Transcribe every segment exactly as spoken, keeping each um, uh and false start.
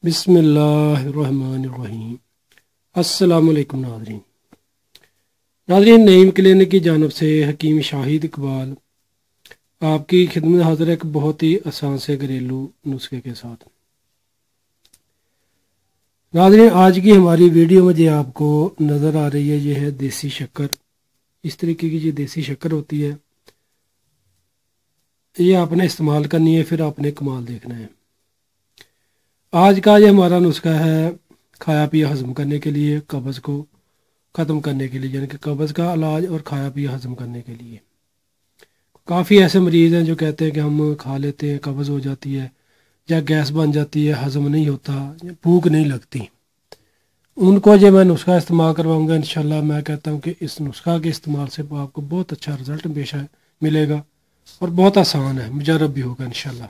بسم اللہ الرحمن الرحیم۔ السلام علیکم ناظرین ناظرین نعیم کلینک کی جانب سے حکیم شاہد اقبال آپ کی خدمت حاضر ہے ایک بہت ہی آسان سے گھریلو نسخے کے ساتھ۔ ناظرین آج کی ہماری ویڈیو میں جو آپ کو نظر آ رہی ہے یہ ہے دیسی شکر۔ اس طریقے کی جو دیسی شکر ہوتی ہے یہ آپ نے استعمال کرنی ہے، پھر آپ نے کمال دیکھنا ہے۔ آج کا یہ ہمارا نسخہ ہے کھایا پیا ہضم کرنے کے لیے، قبض کو ختم کرنے کے لیے، یعنی کہ قبض کا علاج اور کھایا پیا ہضم کرنے کے لیے۔ کافی ایسے مریض ہیں جو کہتے ہیں کہ ہم کھا لیتے ہیں قبض ہو جاتی ہے یا گیس بن جاتی ہے، ہضم نہیں ہوتا، بھوک نہیں لگتی۔ ان کو جو میں نسخہ استعمال کرواؤں گا انشاءاللہ میں کہتا ہوں کہ اس نسخہ کے استعمال سے آپ کو بہت اچھا رزلٹ پیش ملے گا اور بہت آسان ہے، مجرب بھی ہوگا انشاءاللہ۔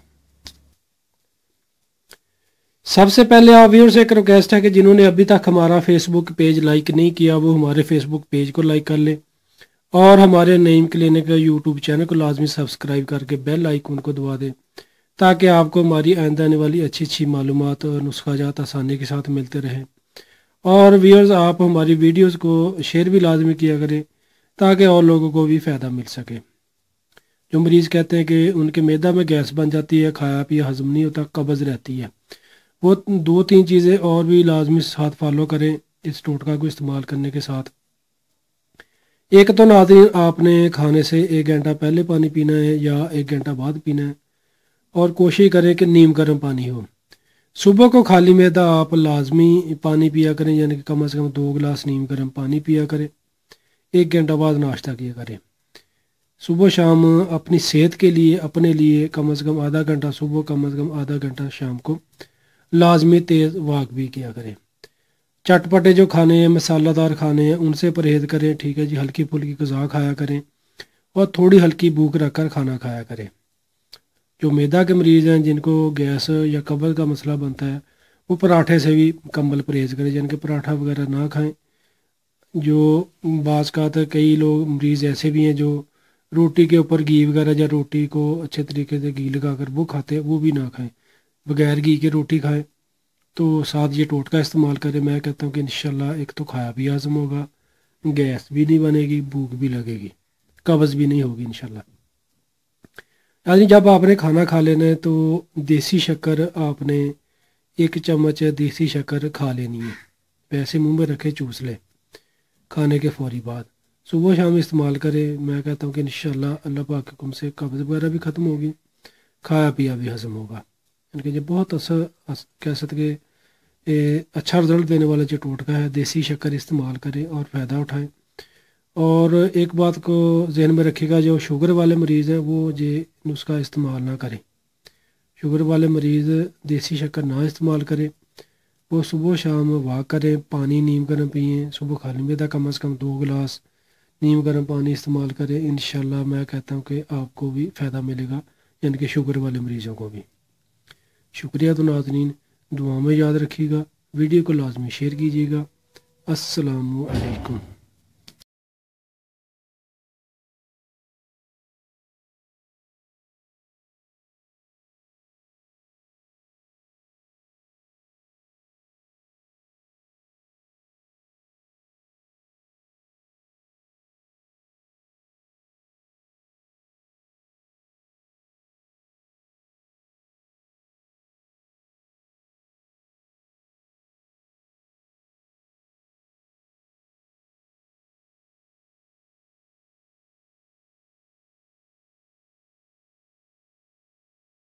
سب سے پہلے آپ ویورز سے ایک ریکویسٹ ہے کہ جنہوں نے ابھی تک ہمارا فیس بک پیج لائک نہیں کیا وہ ہمارے فیس بک پیج کو لائک کر لیں اور ہمارے نعیم کلینک کا یوٹیوب چینل کو لازمی سبسکرائب کر کے بیل آئیکن کو دبا دیں تاکہ آپ کو ہماری آئندہ آنے والی اچھی اچھی معلومات اور نسخہ جات آسانی کے ساتھ ملتے رہیں۔ اور ویورز آپ ہماری ویڈیوز کو شیئر بھی لازمی کیا کریں تاکہ اور لوگوں کو بھی فائدہ مل سکے۔ جو مریض کہتے ہیں کہ ان کے معدہ میں گیس بن جاتی ہے، کھایا پیا ہضم نہیں ہوتا، قبض رہتی ہے، وہ دو تین چیزیں اور بھی لازمی ساتھ فالو کریں اس ٹوٹکا کو استعمال کرنے کے ساتھ۔ ایک تو ناظرین آپ نے کھانے سے ایک گھنٹہ پہلے پانی پینا ہے یا ایک گھنٹہ بعد پینا ہے، اور کوشش کریں کہ نیم گرم پانی ہو۔ صبح کو خالی معدہ آپ لازمی پانی پیا کریں، یعنی کہ کم از کم دو گلاس نیم گرم پانی پیا کریں، ایک گھنٹہ بعد ناشتہ کیا کریں۔ صبح شام اپنی صحت کے لیے اپنے لیے کم از کم آدھا گھنٹہ صبح، کم از کم آدھا گھنٹہ شام کو لازمی تیز واک بھی کیا کریں۔ چٹ پٹے جو کھانے ہیں، مسالہ دار کھانے ہیں، ان سے پرہیز کریں، ٹھیک ہے جی، ہلکی پھلکی غذا کھایا کریں اور تھوڑی ہلکی بھوک رکھ کر کھانا کھایا کریں۔ جو میدا کے مریض ہیں جن کو گیس یا قبض کا مسئلہ بنتا ہے وہ پراٹھے سے بھی کمبل پرہیز کریں، یعنی کہ پراٹھا وغیرہ نہ کھائیں۔ جو بعض کا کئی لوگ مریض ایسے بھی ہیں جو روٹی کے اوپر گھی وغیرہ یا روٹی کو اچھے طریقے سے گھی لگا کر وہ کھاتے ہیں، وہ بھی نہ کھائیں، بغیر گھی کے روٹی کھائیں تو ساتھ یہ ٹوٹکا استعمال کریں۔ میں کہتا ہوں کہ انشاءاللہ ایک تو کھایا بھی ہضم ہوگا، گیس بھی نہیں بنے گی، بھوک بھی لگے گی، قبض بھی نہیں ہوگی انشاءاللہ۔ یعنی جب آپ نے کھانا کھا لینا ہے تو دیسی شکر آپ نے ایک چمچ دیسی شکر کھا لینی ہے، ویسے منہ میں رکھے چوس لیں کھانے کے فوری بعد، صبح شام استعمال کریں۔ میں کہتا ہوں کہ انشاءاللہ اللہ پاک کے حکم سے قبض وغیرہ بھی ختم ہوگی، کھایا پیا بھی ہضم ہوگا۔ ان کے یہ بہت اثر کہہ سکتے کہ اچھا رزلٹ دینے والا جو ٹوٹکا ہے، دیسی شکر استعمال کریں اور فائدہ اٹھائیں۔ اور ایک بات کو ذہن میں رکھے گا، جو شوگر والے مریض ہیں وہ یہ نسخہ استعمال نہ کریں۔ شوگر والے مریض دیسی شکر نہ استعمال کریں، وہ صبح شام واک کریں، پانی نیم گرم پئیں، صبح خالی معدہ کم از کم دو گلاس نیم گرم پانی استعمال کریں۔ انشاءاللہ میں کہتا ہوں کہ آپ کو بھی فائدہ ملے گا، یعنی کہ شوگر والے مریضوں کو بھی۔ شکریہ تو ناظرین، دعا میں یاد رکھیے گا، ویڈیو کو لازمی شیئر کیجیے گا۔ السلام علیکم۔